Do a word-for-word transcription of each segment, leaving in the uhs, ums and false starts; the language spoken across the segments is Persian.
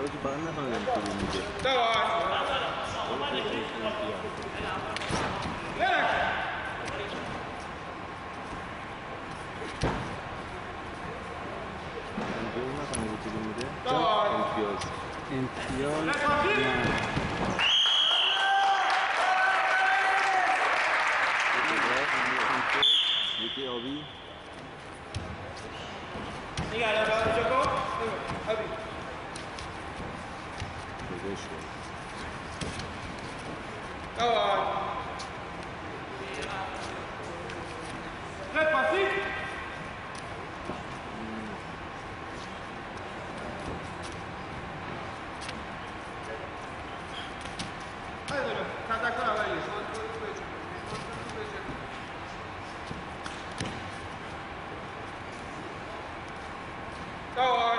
که باید نفهمیدم کدوم میگه دوار لرک امتیاز نفهمیده کدوم میگه دوار امتیاز امتیاز نه یکی آبی نگه باید بجا کن آبی بزش کن دوار رد پاسی تذکر اولی دوار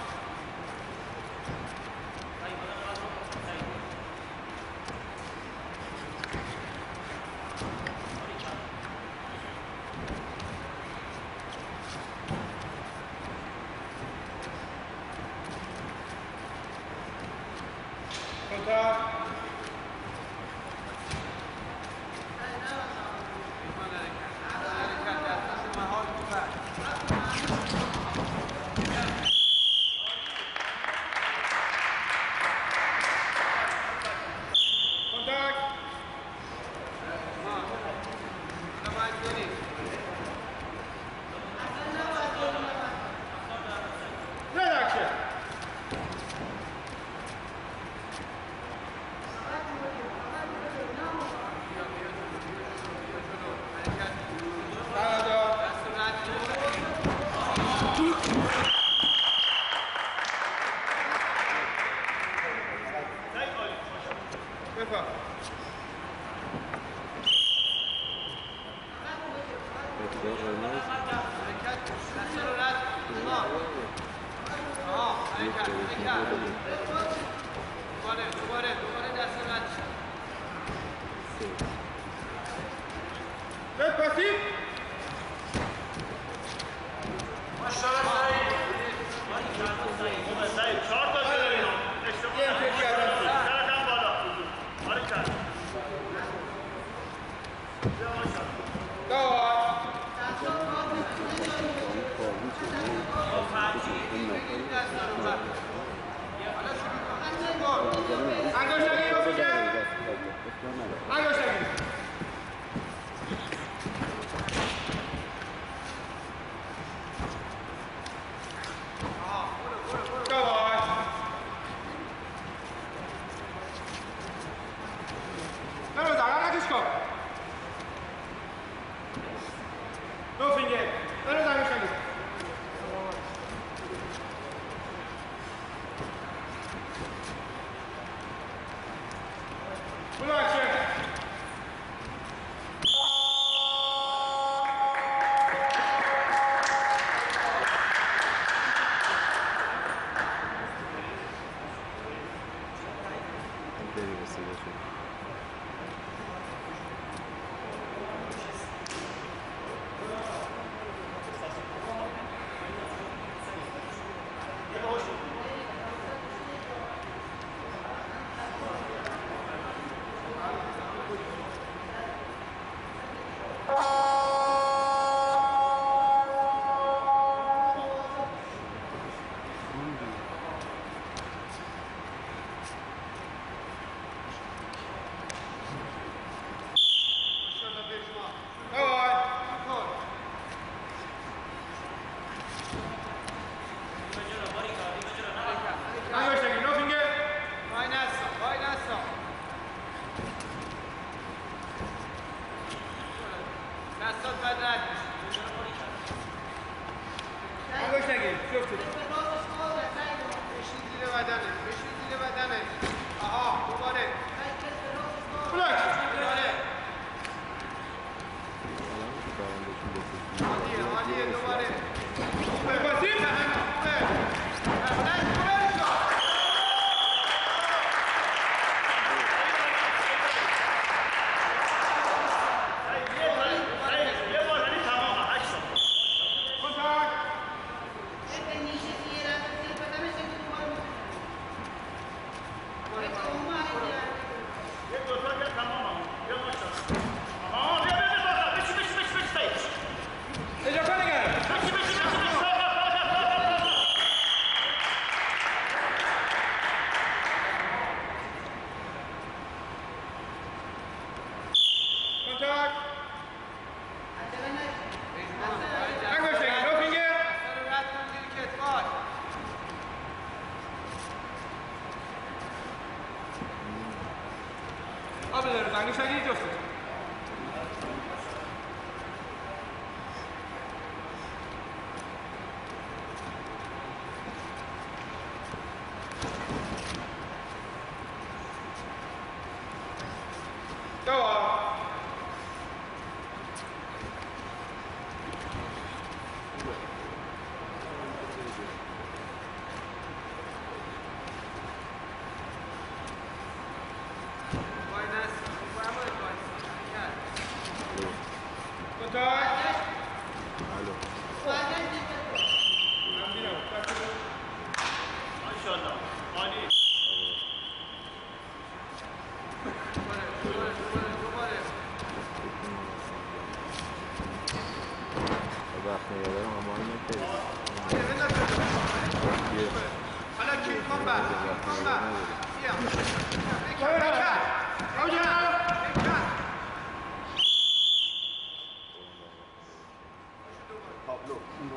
کنتر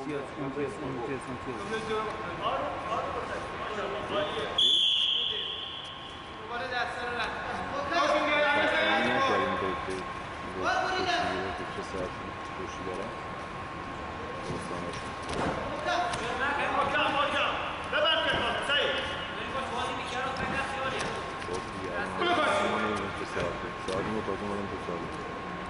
امتیاز امتیاز امتیاز امتیاز دوباره دست رو رد من نکردیم بایده که چه ساعتی خوشی دارم ساعتی متاکم آدم تو ساعتی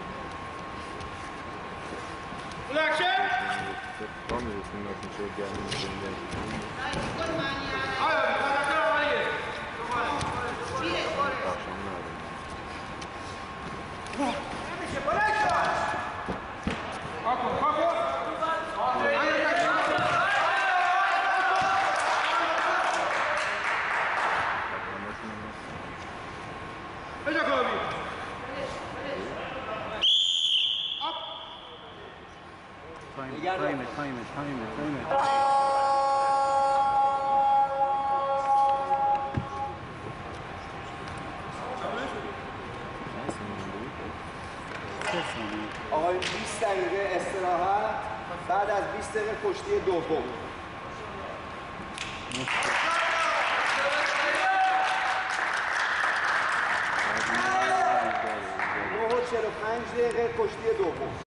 Action! تا میرسیم ناسیم چه گرمی میکنیم آیا کارکر آمالیه بخشم ندارم نمیشه بلند شد کاکو کاکو بجا کابی تایم تایم تایم تایم تایم آقای بیست دقیقه استراحت بعد از بیست دقیقه کشتی دوم نه و چهل و پنج دقیقه کشتی دوم